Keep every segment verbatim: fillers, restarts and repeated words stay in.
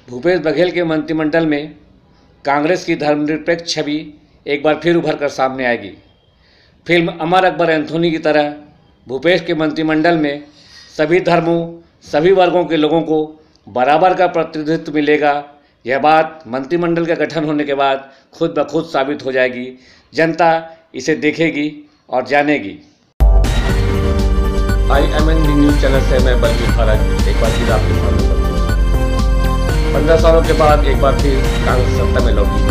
भूपेश बघेल के मंत्रिमंडल में कांग्रेस की धर्मनिरपेक्ष छवि एक बार फिर उभर कर सामने आएगी। फिल्म अमर अकबर एंथोनी की तरह भूपेश के मंत्रिमंडल में सभी धर्मों, सभी वर्गों के लोगों को बराबर का प्रतिनिधित्व मिलेगा। यह बात मंत्रिमंडल का गठन होने के बाद खुद ब खुद साबित हो जाएगी। जनता इसे देखेगी और जानेगी। I M N D news channel से मैं बलवीर भारत एक बार फिर आपके सामने उपस्थित हूं। पंद्रह सालों के बाद एक बार फिर कांग्रेस सत्ता में लौटी।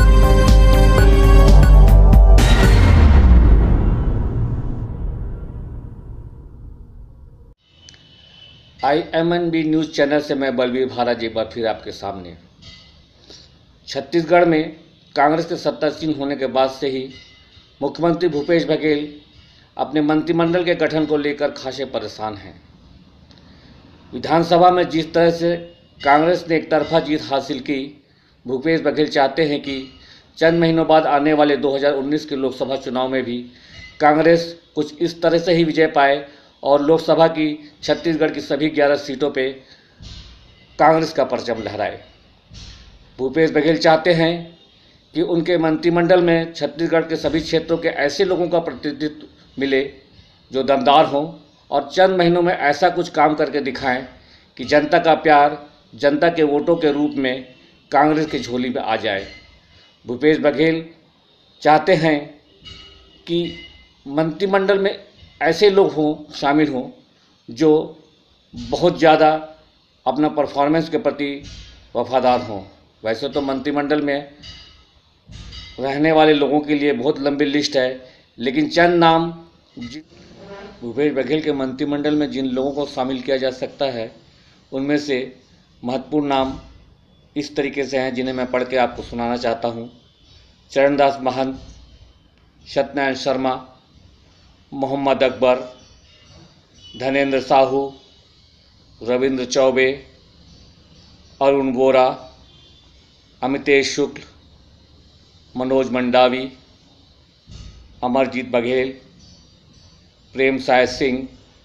I M N B news channel से मैं बलवीर भारत एक बार फिर आपके सामने। छत्तीसगढ़ में कांग्रेस के सत्तासीन होने के बाद से ही मुख्यमंत्री भूपेश बघेल अपने मंत्रिमंडल के गठन को लेकर खासे परेशान हैं। विधानसभा में जिस तरह से कांग्रेस ने एक तरफा जीत हासिल की, भूपेश बघेल चाहते हैं कि चंद महीनों बाद आने वाले दो हज़ार उन्नीस के लोकसभा चुनाव में भी कांग्रेस कुछ इस तरह से ही विजय पाए और लोकसभा की छत्तीसगढ़ की सभी ग्यारह सीटों पे कांग्रेस का परचम लहराए। भूपेश बघेल चाहते हैं कि उनके मंत्रिमंडल में छत्तीसगढ़ के सभी क्षेत्रों के ऐसे लोगों का प्रतिनिधित्व मिले जो दमदार हों और चंद महीनों में ऐसा कुछ काम करके दिखाएं कि जनता का प्यार जनता के वोटों के रूप में कांग्रेस की झोली में आ जाए। भूपेश बघेल चाहते हैं कि मंत्रिमंडल में ऐसे लोग हों, शामिल हों जो बहुत ज़्यादा अपना परफॉर्मेंस के प्रति वफादार हों। वैसे तो मंत्रिमंडल में रहने वाले लोगों के लिए बहुत लंबी लिस्ट है, लेकिन चंद नाम भूपेश बघेल के मंत्रिमंडल में जिन लोगों को शामिल किया जा सकता है, उनमें से महत्वपूर्ण नाम इस तरीके से हैं जिन्हें मैं पढ़ के आपको सुनाना चाहता हूँ। चरणदास महंत, सत्यनारायण शर्मा, मोहम्मद अकबर, धनेन्द्र साहू, रविंद्र चौबे, अरुण वोरा, अमितेश शुक्ल, मनोज मंडावी, अमरजीत बघेल, प्रेम साय सिंह।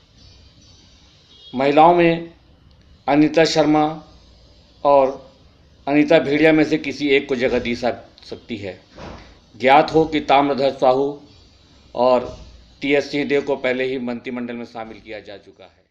महिलाओं में अनीता शर्मा और अनीता भेड़िया में से किसी एक को जगह दी सकती है। ज्ञात हो कि ताम्रध्वज साहू और टी एस सिंहदेव को पहले ही मंत्रिमंडल में शामिल किया जा चुका है।